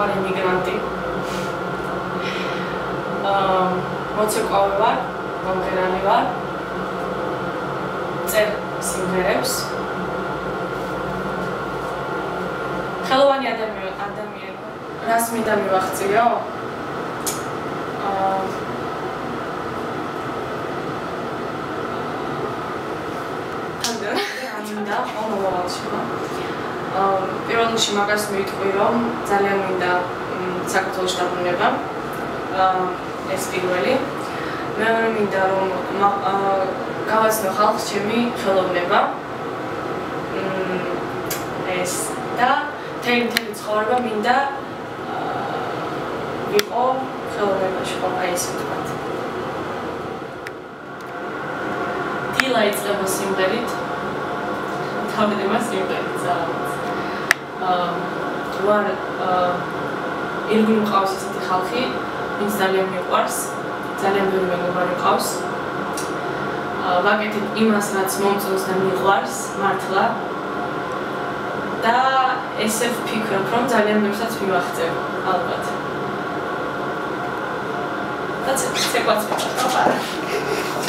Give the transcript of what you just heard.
ვარ იმიგრანტი. მოცეკვავე ვარ, მომღერალი ვარ. წერ სიმღერებს. ხელოვანი ადამიანი. რას მინდა მივახციო? მინდა მომავალში. პირველ რიგში მაგას მივიტყვი, რომ ძალიან მინდა საქართველოს დაბრუნება. ეს პირველი. მეორე მინდა რომ გავაცნო ხალხს ჩემი ხელოვნება. ეს და მთელი ცხოვრება მინდა ვიყო ხელოვნებაში, ხო, აი ესე ვთქვათ. დილა იწყება სიმღერით. თავდება სიმღერით ძალად. ვარ ირგვლივ მყავს ისეთი ხალხი, ვინც ძალიან მიყვარს, ძალიან ბევრი მეგობარი მყავს. ვაკეთებ იმას, რაც მომწონს და მიყვარს, მართლა. და ესე ვფიქრობ, რომ ძალიან ბევრსაც მივახცევ, ალბათ. და ცეკვაც ვიყავ, არა.